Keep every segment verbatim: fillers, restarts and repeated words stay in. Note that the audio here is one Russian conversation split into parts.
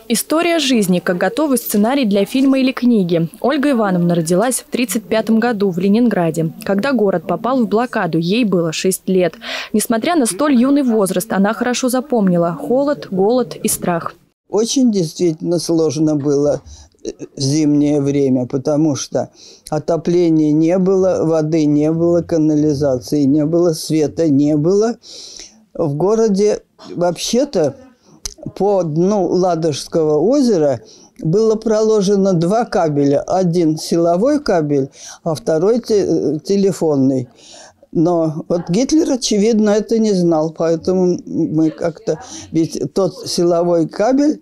История жизни, как готовый сценарий для фильма или книги. Ольга Ивановна родилась в тридцать пятом году в Ленинграде. Когда город попал в блокаду, ей было шесть лет. Несмотря на столь юный возраст, она хорошо запомнила холод, голод и страх. Очень действительно сложно было в зимнее время, потому что отопления не было, воды не было, канализации не было, света не было. В городе вообще-то по дну Ладожского озера было проложено два кабеля. Один силовой кабель, а второй те телефонный. Но вот Гитлер, очевидно, это не знал, поэтому мы как-то... Ведь тот силовой кабель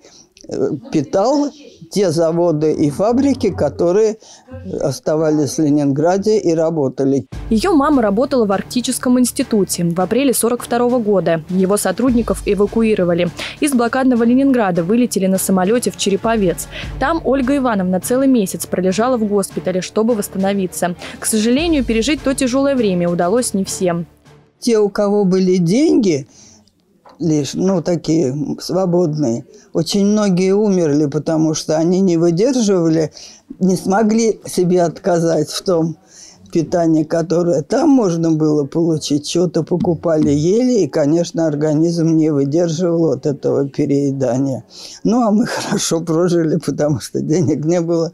питал те заводы и фабрики, которые оставались в Ленинграде и работали. Ее мама работала в Арктическом институте. В апреле сорок второго года его сотрудников эвакуировали. Из блокадного Ленинграда вылетели на самолете в Череповец. Там Ольга Ивановна целый месяц пролежала в госпитале, чтобы восстановиться. К сожалению, пережить то тяжелое время удалось не всем. Те, у кого были деньги, лишь, ну, такие свободные, очень многие умерли, потому что они не выдерживали, не смогли себе отказать в том питании, которое там можно было получить. Что-то покупали, ели, и, конечно, организм не выдерживал от этого переедания. Ну, а мы хорошо прожили, потому что денег не было.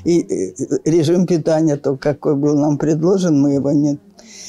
И режим питания, то, какой был нам предложен, мы его не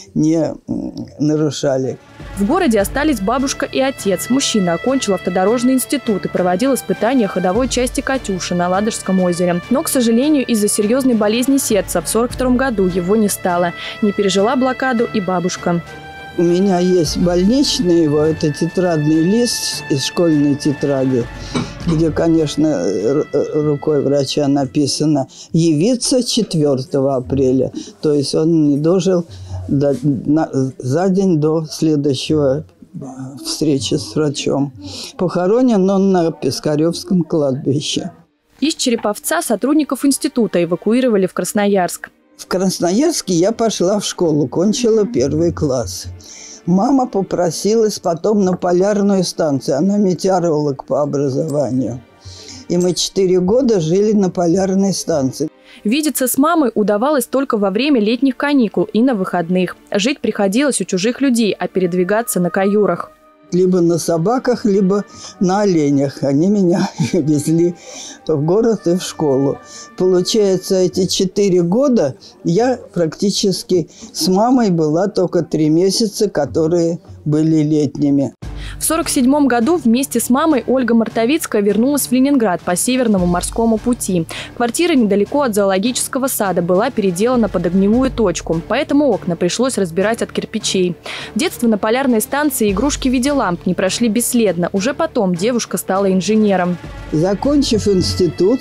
не нарушали. В городе остались бабушка и отец. Мужчина окончил автодорожный институт и проводил испытания ходовой части «Катюши» на Ладожском озере. Но, к сожалению, из-за серьезной болезни сердца в сорок втором году его не стало. Не пережила блокаду и бабушка. У меня есть больничный его, это тетрадный лист из школьной тетради, где, конечно, рукой врача написано «явиться четвёртого апреля». То есть он не дожил до, на, за день до следующего встречи с врачом. Похоронен он на Пискаревском кладбище. Из Череповца сотрудников института эвакуировали в Красноярск. В Красноярске я пошла в школу, кончила первый класс. Мама попросилась потом на полярную станцию. Она метеоролог по образованию. И мы четыре года жили на полярной станции. Видеться с мамой удавалось только во время летних каникул и на выходных. Жить приходилось у чужих людей, а передвигаться на каюрах. Либо на собаках, либо на оленях. Они меня везли в город и в школу. Получается, эти четыре года я практически с мамой была только три месяца, которые были летними. В сорок седьмом году вместе с мамой Ольга Мартовицкая вернулась в Ленинград по Северному морскому пути. Квартира недалеко от зоологического сада была переделана под огневую точку, поэтому окна пришлось разбирать от кирпичей. Детство на полярной станции и игрушки в виде ламп не прошли бесследно. Уже потом девушка стала инженером. Закончив институт,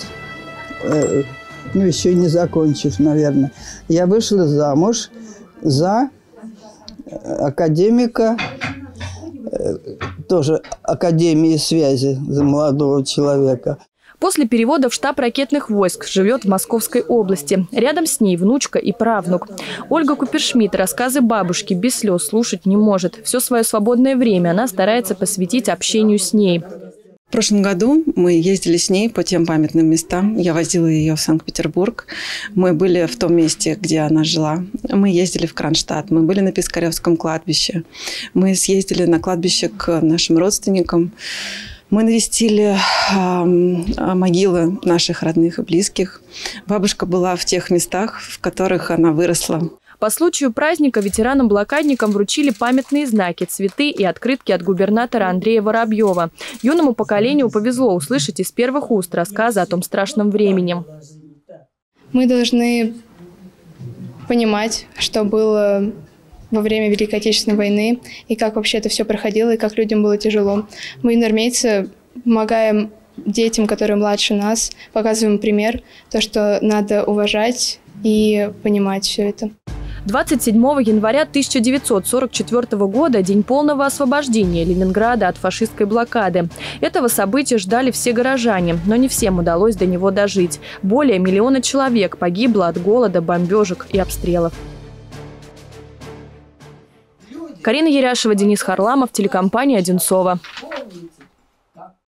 э, ну еще не закончив, наверное, я вышла замуж за академика, тоже Академии связи, за молодого человека. После перевода в штаб ракетных войск живет в Московской области. Рядом с ней внучка и правнук. Ольга Купершмидт рассказы бабушки без слез слушать не может. Все свое свободное время она старается посвятить общению с ней. В прошлом году мы ездили с ней по тем памятным местам. Я возила ее в Санкт-Петербург. Мы были в том месте, где она жила. Мы ездили в Кронштадт. Мы были на Пискаревском кладбище. Мы съездили на кладбище к нашим родственникам. Мы навестили э, могилы наших родных и близких. Бабушка была в тех местах, в которых она выросла. По случаю праздника ветеранам-блокадникам вручили памятные знаки, цветы и открытки от губернатора Андрея Воробьева. Юному поколению повезло услышать из первых уст рассказы о том страшном времени. Мы должны понимать, что было во время Великой Отечественной войны, и как вообще это все проходило, и как людям было тяжело. Мы, юноармейцы, помогаем детям, которые младше нас, показываем пример, то, что надо уважать и понимать все это. двадцать седьмого января тысяча девятьсот сорок четвёртого года – день полного освобождения Ленинграда от фашистской блокады. Этого события ждали все горожане, но не всем удалось до него дожить. Более миллиона человек погибло от голода, бомбежек и обстрелов. Карина Яряшева, Денис Харламов, телекомпания «Одинцово».